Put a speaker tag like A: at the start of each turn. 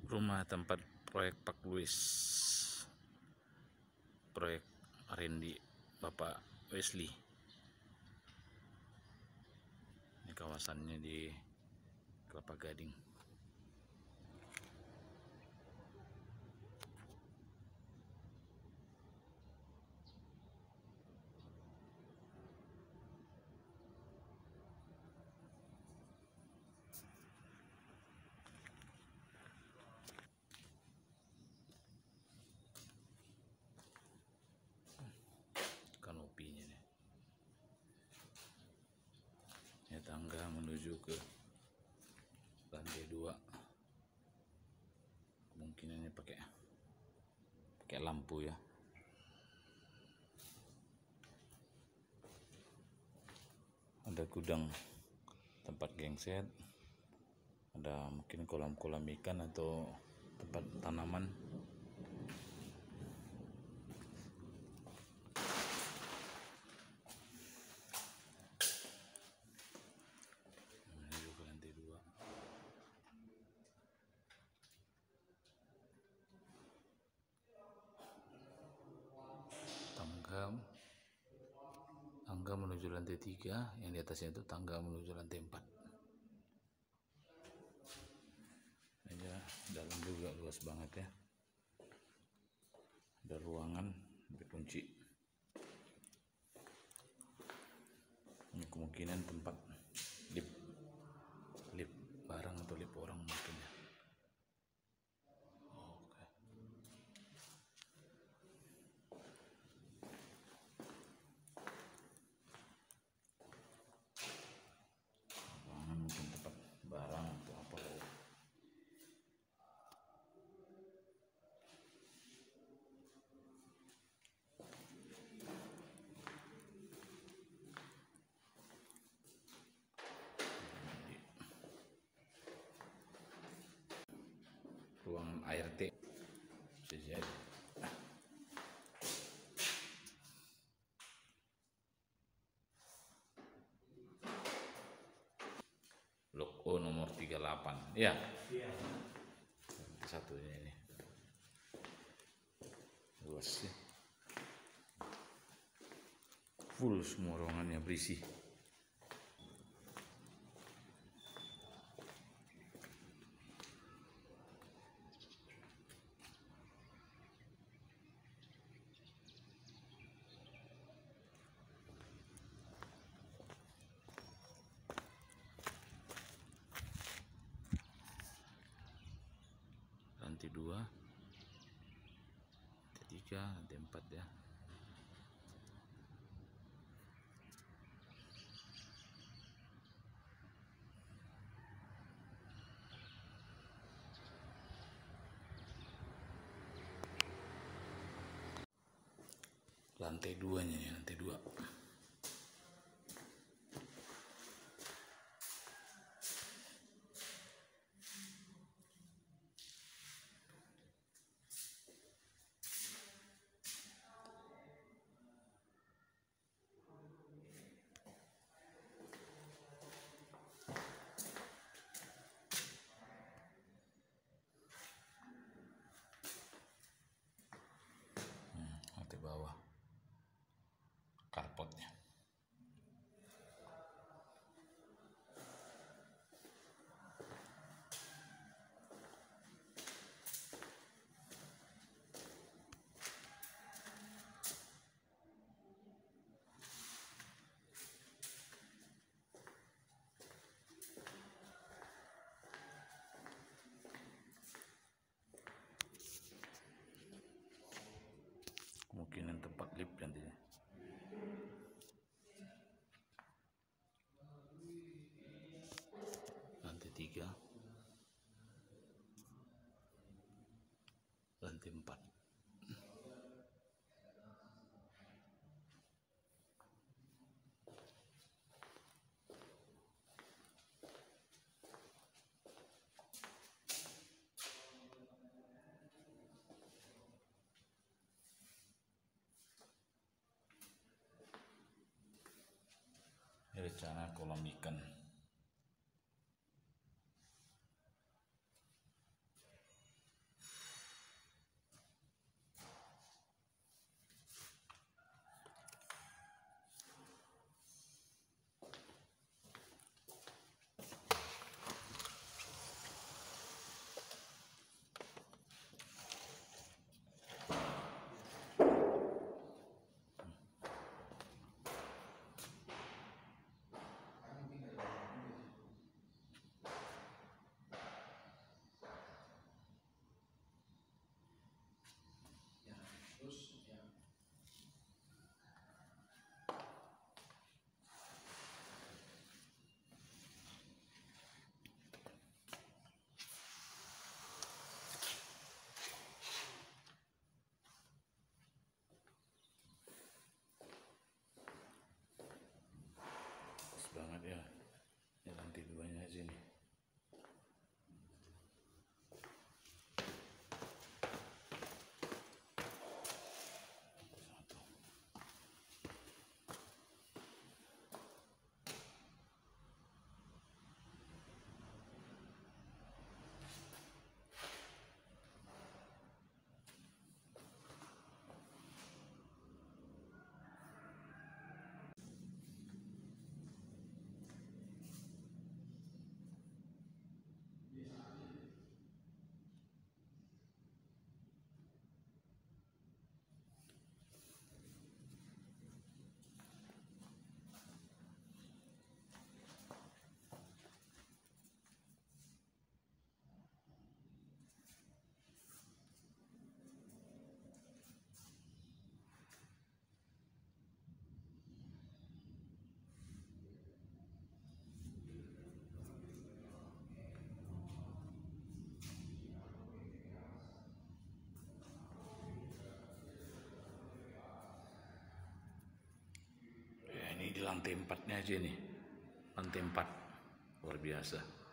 A: Rumah tempat proyek Pak Luis, proyek R&D Bapak Wesley. Ini kawasannya di Kelapa Gading. Kanopinya nih. Ini tangga menuju ke lantai 2. Kemungkinannya pakai lampu ya. Ada gudang tempat genset, ada mungkin kolam-kolam ikan atau tempat tanaman. Menuju ke lantai 2. Tangga menuju lantai 3, yang di atasnya itu tangga menuju lantai 4. Ini dalam juga luas banget ya. Ada ruangan dikunci. Ini kemungkinan tempat lift barang atau lift orang mungkin ya. Mungkin tempat barang atau apa. Ruangan ART bisa jadi. Blok O nomor 38 ya. Iya. Satunya ini luas sih, full semua ruangannya berisi. Lantai 2, lantai 3, lantai 4 ya. Lantai 2-nya nih, lantai 2. Lantai bawah karpotnya. Kemungkinan tempat lift nantinya. Lantai 3, lantai 4. Rencana kolam ikan. lantai 4-nya aja nih, lantai 4 luar biasa.